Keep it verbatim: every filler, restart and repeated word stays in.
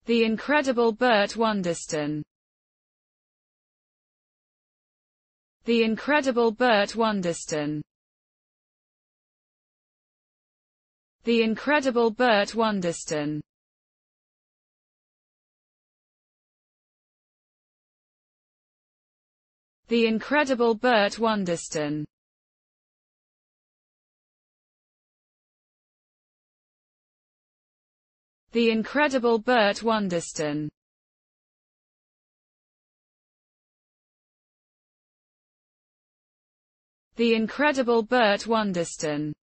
The Incredible Burt Wonderstone. The Incredible Burt Wonderstone. The Incredible Burt Wonderstone. The Incredible Burt Wonderstone. The Incredible Burt Wonderstone. The Incredible Burt Wonderstone.